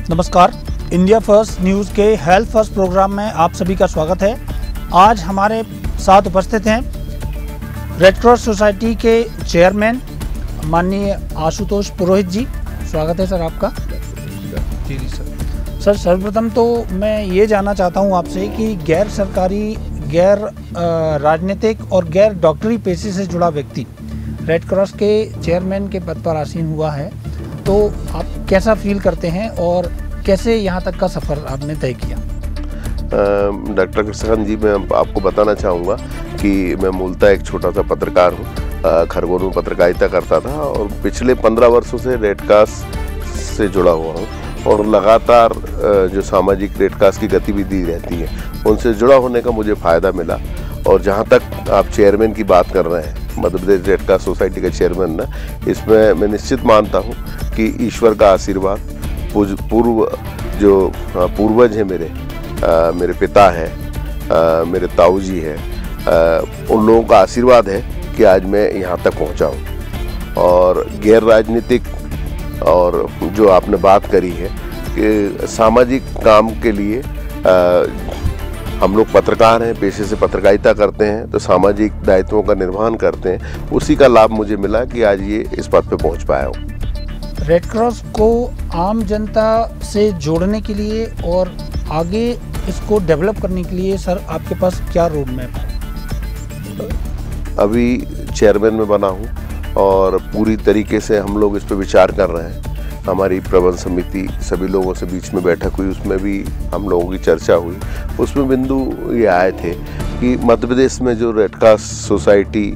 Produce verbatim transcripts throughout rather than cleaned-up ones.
नमस्कार, India First News के health first programme में आप सभी का स्वागत है। आज हमारे साथ उपस्थित हैं रेड क्रॉस सोसाइटी के चेयरमैन माननीय आशुतोष पुरोहित जी। स्वागत है सर आपका। जी जी सर। सर सर्वप्रथम तो मैं ये जानना चाहता हूँ आपसे कि गैर सरकारी, गैर राजनीतिक और गैर डॉक्टरी पेशे से जुड़ा व्यक्ति रेड क्रॉस के चेयरमैन के पद पर आसीन हुआ है, तो आप कैसा फील करते हैं और कैसे यहाँ तक का सफ़र आपने तय किया? डॉक्टर कृष्ण जी, मैं आपको बताना चाहूँगा कि मैं मूलतः एक छोटा सा पत्रकार हूँ। खरगोन में पत्रकारिता करता था और पिछले पंद्रह वर्षों से रेड क्रॉस से जुड़ा हुआ हूँ और लगातार जो सामाजिक रेड क्रॉस की गतिविधि रहती है उनसे जुड़ा होने का मुझे फ़ायदा मिला। और जहाँ तक आप चेयरमैन की बात कर रहे हैं, Madhya Pradesh Red Cross Society का चेयरमैन ना, इसमें मैं निश्चित मानता हूँ कि ईश्वर का आशीर्वाद, पूर्व जो पूर्वज हैं मेरे आ, मेरे पिता है, आ, मेरे ताऊ जी है, उन लोगों का आशीर्वाद है कि आज मैं यहाँ तक पहुँचा हूँ। और गैर राजनीतिक और जो आपने बात करी है कि सामाजिक काम के लिए आ, हम लोग पत्रकार हैं, पेशे से पत्रकारिता करते हैं, तो सामाजिक दायित्वों का निर्वहन करते हैं। उसी का लाभ मुझे मिला कि आज ये इस पद पे पहुंच पाया हूँ। रेड क्रॉस को आम जनता से जोड़ने के लिए और आगे इसको डेवलप करने के लिए सर आपके पास क्या रोड मैप है? अभी चेयरमैन में बना हूँ और पूरी तरीके से हम लोग इस पर विचार कर रहे हैं। हमारी प्रबंध समिति सभी लोगों से बीच में बैठक हुई, उसमें भी हम लोगों की चर्चा हुई। उसमें बिंदु ये आए थे कि मध्य प्रदेश में जो रेड क्रॉस सोसाइटी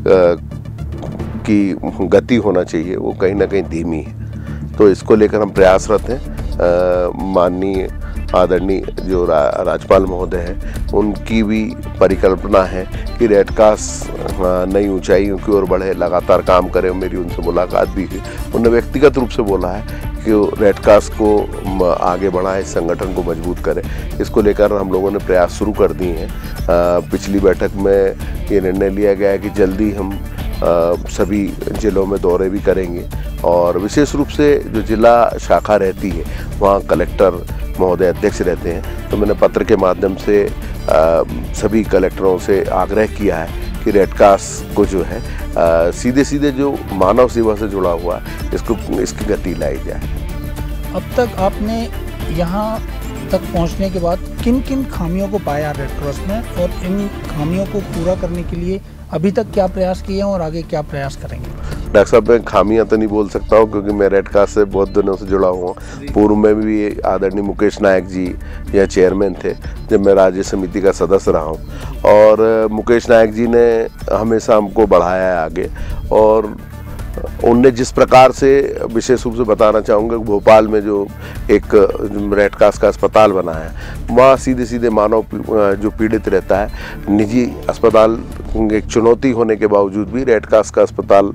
की गति होना चाहिए वो कहीं ना कहीं धीमी है, तो इसको लेकर हम प्रयासरत हैं। माननीय आदरणीय जो रा, राज्यपाल महोदय हैं, उनकी भी परिकल्पना है कि रेड क्रॉस नई ऊंचाइयों की ओर बढ़े, लगातार काम करे। मेरी उनसे मुलाकात भी हुई, उन्होंने व्यक्तिगत रूप से बोला है कि रेड क्रॉस को आगे बढ़ाए, संगठन को मजबूत करे। इसको लेकर हम लोगों ने प्रयास शुरू कर दिए हैं। पिछली बैठक में ये निर्णय लिया गया है कि जल्दी हम आ, सभी जिलों में दौरे भी करेंगे और विशेष रूप से जो जिला शाखा रहती है वहाँ कलेक्टर महोदय अध्यक्ष रहते हैं, तो मैंने पत्र के माध्यम से आ, सभी कलेक्टरों से आग्रह किया है कि रेड क्रॉस को जो है आ, सीधे सीधे जो मानव सेवा से जुड़ा हुआ है इसको इसकी गति लाई जाए। अब तक आपने यहाँ तक पहुँचने के बाद किन किन खामियों को पाया रेड क्रॉस में, और इन खामियों को पूरा करने के लिए अभी तक क्या प्रयास किए हैं और आगे क्या प्रयास करेंगे? डॉक्टर साहब, मैं खामियां तो नहीं बोल सकता हूँ क्योंकि मैं रेड क्रॉस से बहुत दिनों से जुड़ा हुआ हूँ। पूर्व में भी आदरणीय मुकेश नायक जी या चेयरमैन थे जब मैं राज्य समिति का सदस्य रहा हूँ, और मुकेश नायक जी ने हमेशा हमको बढ़ाया है आगे। और उनने जिस प्रकार से, विशेष रूप से बताना चाहूँगा, भोपाल में जो एक रेड क्रॉस का अस्पताल बना है, वहाँ सीधे सीधे मानव जो पीड़ित रहता है, निजी अस्पताल एक चुनौती होने के बावजूद भी रेड क्रॉस का अस्पताल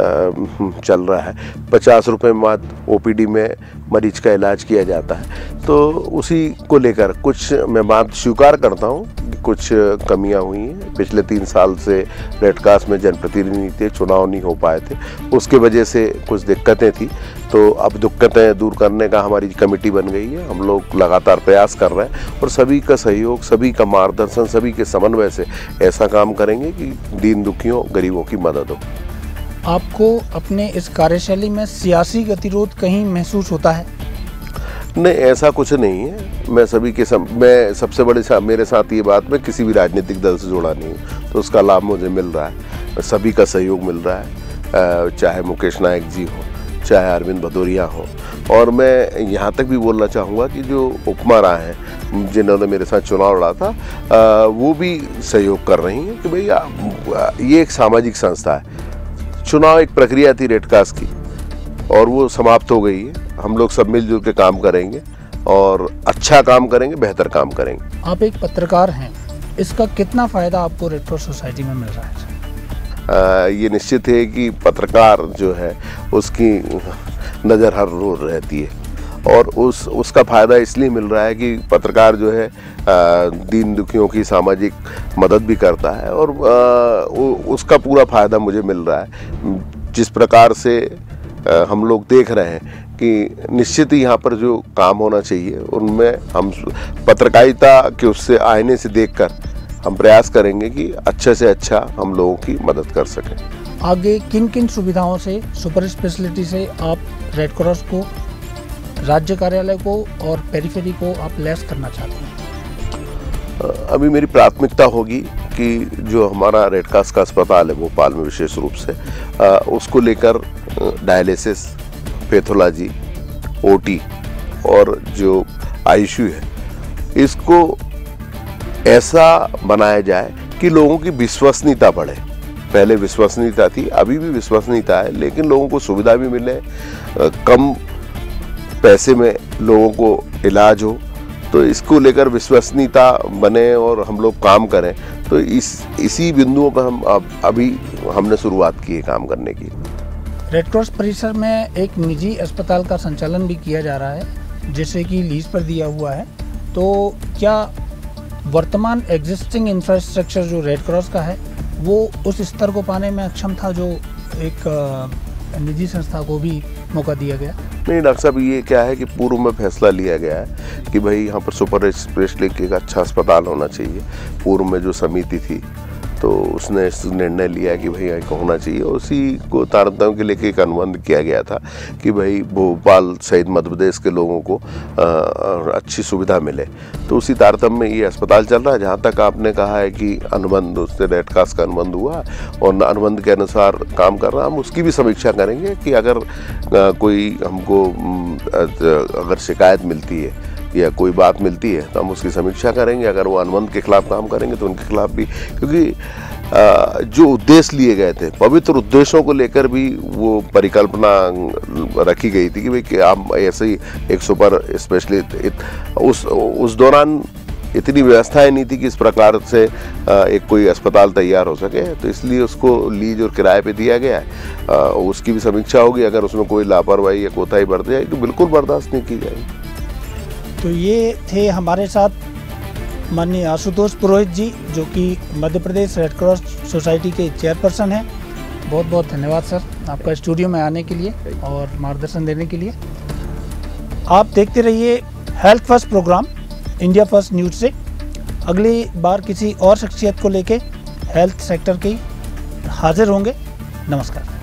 चल रहा है। पचास रुपये में ओपीडी में मरीज का इलाज किया जाता है। तो उसी को लेकर कुछ मैं बात स्वीकार करता हूँ कि कुछ कमियां हुई हैं। पिछले तीन साल से रेड क्रॉस में जनप्रतिनिधि थे, चुनाव नहीं हो पाए थे, उसके वजह से कुछ दिक्कतें थी। तो अब दिक्कतें दूर करने का हमारी कमेटी बन गई है। हम लोग लगातार प्रयास कर रहे हैं और सभी का सहयोग, सभी का मार्गदर्शन, सभी के समन्वय से ऐसा काम करेंगे कि दीन दुखियों, गरीबों की मदद हो। आपको अपने इस कार्यशैली में सियासी गतिरोध कहीं महसूस होता है? नहीं, ऐसा कुछ नहीं है। मैं सभी के सम, मैं सबसे बड़े सा, मेरे साथ ये बात, मैं किसी भी राजनीतिक दल से जुड़ा नहीं हूँ, तो उसका लाभ मुझे मिल रहा है। सभी का सहयोग मिल रहा है, चाहे मुकेश नायक जी हो, चाहे अरविंद भदौरिया हो। और मैं यहाँ तक भी बोलना चाहूँगा कि जो उपमा राय हैं जिन्होंने मेरे साथ चुनाव लड़ा था, वो भी सहयोग कर रही हैं कि भैया ये एक सामाजिक संस्था है। चुनाव एक प्रक्रिया थी रेड क्रॉस की और वो समाप्त हो गई है। हम लोग सब मिलजुल के काम करेंगे और अच्छा काम करेंगे, बेहतर काम करेंगे। आप एक पत्रकार हैं, इसका कितना फ़ायदा आपको रेड क्रॉस सोसाइटी में मिल रहा है? आ, ये निश्चित है कि पत्रकार जो है उसकी नज़र हर रोज रहती है और उस उसका फ़ायदा इसलिए मिल रहा है कि पत्रकार जो है आ, दीन दुखियों की सामाजिक मदद भी करता है और आ, उसका पूरा फ़ायदा मुझे मिल रहा है। जिस प्रकार से आ, हम लोग देख रहे हैं कि निश्चित ही यहाँ पर जो काम होना चाहिए उनमें हम पत्रकारिता के उससे आईने से देखकर हम प्रयास करेंगे कि अच्छे से अच्छा हम लोगों की मदद कर सकें। आगे किन किन सुविधाओं से, सुपर स्पेशलिटी से आप रेड क्रॉस को, राज्य कार्यालय को और पेरिफेरी को आप लेस करना चाहते हैं? अभी मेरी प्राथमिकता होगी कि जो हमारा रेड क्रॉस का अस्पताल है भोपाल में विशेष रूप से उसको लेकर डायलिसिस, पैथोलॉजी, ओटी और जो आईसीयू है इसको ऐसा बनाया जाए कि लोगों की विश्वसनीयता बढ़े। पहले विश्वसनीयता थी, अभी भी विश्वसनीयता है, लेकिन लोगों को सुविधा भी मिले, कम पैसे में लोगों को इलाज हो, तो इसको लेकर विश्वसनीयता बने और हम लोग काम करें। तो इस इसी बिंदुओं पर हम अब अभी हमने शुरुआत की है काम करने की। रेड क्रॉस परिसर में एक निजी अस्पताल का संचालन भी किया जा रहा है जिसे कि लीज पर दिया हुआ है, तो क्या वर्तमान एग्जिस्टिंग इंफ्रास्ट्रक्चर जो रेड क्रॉस का है वो उस स्तर को पाने में अक्षम था जो एक निजी संस्था को भी मौका दिया गया? नहीं डॉक्टर साहब, ये क्या है कि पूर्व में फैसला लिया गया है कि भाई यहाँ पर सुपर स्पेशलिटी का अच्छा अस्पताल होना चाहिए। पूर्व में जो समिति थी तो उसने इस निर्णय लिया कि भाई यहाँ होना चाहिए, उसी को तारतम्य के लेके एक अनुबंध किया गया था कि भाई भोपाल सहित मध्य प्रदेश के लोगों को आ, अच्छी सुविधा मिले। तो उसी तारतम्य में ये अस्पताल चल रहा है। जहाँ तक आपने कहा है कि अनुबंध, उससे रेड क्रॉस का अनुबंध हुआ और अनुबंध के अनुसार काम कर रहा, हम उसकी भी समीक्षा करेंगे कि अगर आ, कोई हमको अगर शिकायत मिलती है या कोई बात मिलती है तो हम उसकी समीक्षा करेंगे। अगर वो अनुबंध के खिलाफ काम करेंगे तो उनके खिलाफ भी, क्योंकि आ, जो उद्देश्य लिए गए थे, पवित्र उद्देश्यों को लेकर भी वो परिकल्पना रखी गई थी कि भाई कि आप ऐसे ही एक सुपर स्पेशलिस्ट, उस उस दौरान इतनी व्यवस्थाएं नहीं थी कि इस प्रकार से एक कोई अस्पताल तैयार हो सके, तो इसलिए उसको लीज और किराए पे दिया गया है। उसकी भी समीक्षा होगी। अगर उसमें कोई लापरवाही या कोताही बरती जाएगी तो बिल्कुल बर्दाश्त नहीं की जाएगी। तो ये थे हमारे साथ माननीय आशुतोष पुरोहित जी, जो कि Madhya Pradesh Red Cross Society के चेयरपर्सन हैं। बहुत बहुत धन्यवाद सर आपका स्टूडियो में आने के लिए और मार्गदर्शन देने के लिए। आप देखते रहिए health first programme India First News से। अगली बार किसी और शख्सियत को लेके हेल्थ सेक्टर की हाजिर होंगे। नमस्कार।